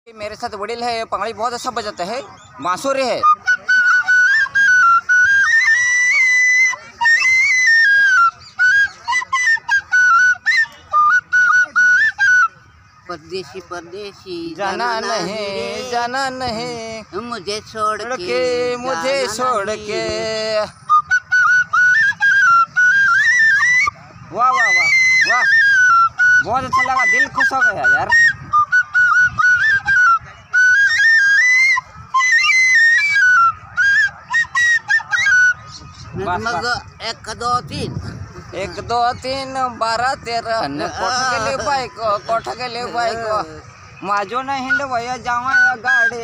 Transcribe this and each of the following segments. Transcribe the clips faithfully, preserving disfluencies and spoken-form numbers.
मेरे साथ वडील है, पगड़ी बहुत अच्छा बजाता है, बांसुरी है। परदेसी परदेसी जाना नहीं जाना नहीं मुझे छोड़ छोड़ के के मुझे जाना छोड़ नहीं। के। वाह वाह वाह वाह, बहुत अच्छा लगा, दिल खुश हो गया यार। बस, मग एक दो तीन एक दो तीन बारा तेरह न कोठ गेले बायको कोठ गेले बायको माझो न हिंड वया जावा या गाडी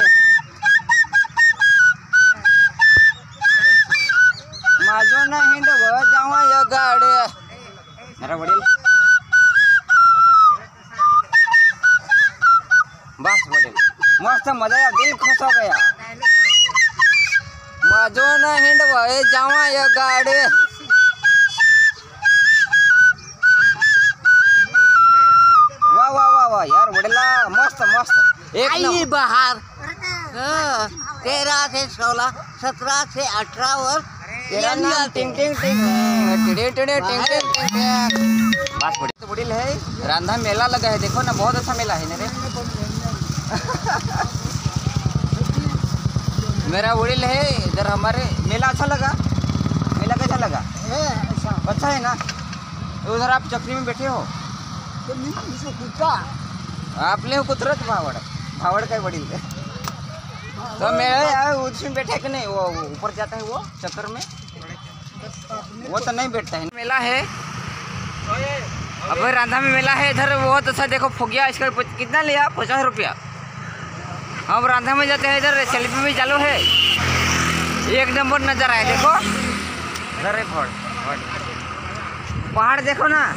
माझो न हिंड वया जावा या गाडी। मेरा वडील बस वडील मस्त मजा आया, दिल खुश हो गया। माझो न हिंड वया जावा या गाडी। वाह वाह वाह वाह यार वडीला मस्त मस्त एक आई नंबर। बहार हाँ, तेरह से सोलह सत्रह से अठारह वर्ष तेरा नाम टिंग टिंग टिंग टिड़े टिड़े टिंग टिंग टिंग टिंग। बस वडील तो वडील है, रांधा मेला लगा है, देखो ना बहुत अच्छा मेला है मेरे। मेरा वडील है इधर हमारे, मेला अच्छा लगा, मेला कैसा लगा? अच्छा है ना। उधर आप चक्री में बैठे हो, आपले हो कुतरत भावड़ भावड़ का वडील तो मेरे यार उसमें बैठे कि नहीं, वो ऊपर जाता है वो चक्कर में, वो तो नहीं बैठता है। मेला है अब रांधा में मेला है इधर बहुत अच्छा। देखो फुगिया इसका कितना लिया, पचास रुपया। हम रांधा में जाते हैं, इधर सेल्फी भी चालू है, एक नंबर नजर आए। देखो इधर पहाड़ देखो ना,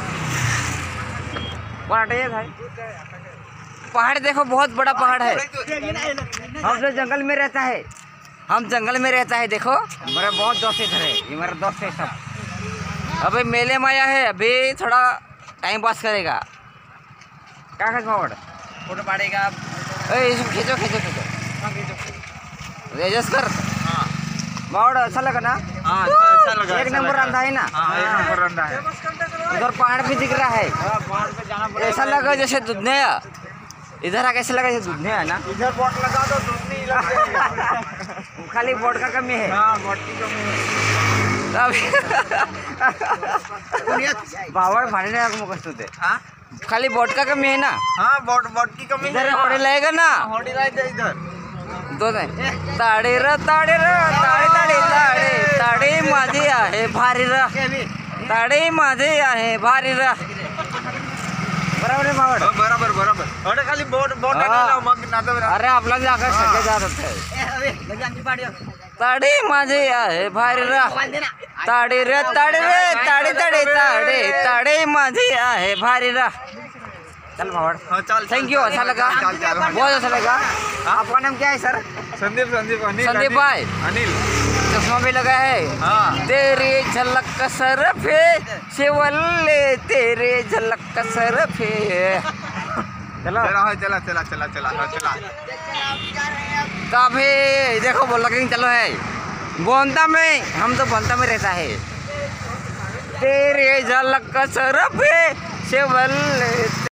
पहाड़ है भाई, पहाड़ देखो बहुत बड़ा पहाड़ है। हम तो जंगल में रहता है, हम जंगल में रहता है। देखो मेरा बहुत दोस्त इधर है, ये मेरा दोस्त है सब। अभी मेले में आया है, अभी थोड़ा टाइम पास करेगा। क्या कर भावड़ फोटो पाड़ेगा आप? इसमें खींचो खींचो खींचो रेजस कर। भावड़ अच्छा लगा ना? हाँ, अच्छा लगा, एक अच्छा नंबर लगा। रंधा है ना, हाँ, एक नंबर रंधा है। उधर पहाड़ भी दिख रहा है, पहाड़ पे जाना पड़ेगा। ऐसा लगा जैसे दुधनेया। इधर आके ऐसा लगा जैसे दुधनेया है ना। इधर बोट लगा दो, दूध नहीं लगेगा। खाली बोर्ड का कमी है। हाँ, बोट की कमी है। भावड़ भाड़े नहीं मुखस्त होते, हाँ? खाली बोर्ड का कमी है ना। हाँ, बोट बोट की कमी इधर होड़े लगेगा ना, होड़ी लाए इधर। दो नहीं ताड़े र ताड़े र ताड़े ताड़े ताड़े ताड़े माझे आहे भारी र ताड़े माझे आहे भारी र। बराबर है भावड़? हाँ, बराबर बराबर। अरे खाली बोट बोट हाँ। आने लाओ, मग ना तो अरे आपला जाकर सगळे जात होते। ताड़े माझे आहे भारी र ताड़े र ताड़े रे ताड़े ताड़े ताड़े ताड़े माझे आहे भारी र। चल भावड़, हाँ, चल थैंक यू, अच्छा लगा, चल, चल, हाँ। बहुत अच्छा लगा। आपका नाम क्या है सर? संदीप संदीप अनिल संदीप अनिल, भाई। अनिल। चश्मा भी लगा है। हाँ। तेरे झलक सरफे शिवल्ले तेरे झलक सरफे। चलो चला हाँ, चला चला चला चला हाँ, चला। तो अभी देखो बोल लगे चलो है बोंदा में, हम तो बोंदा में रहता है। तेरे झलक सरफे शिवल्ले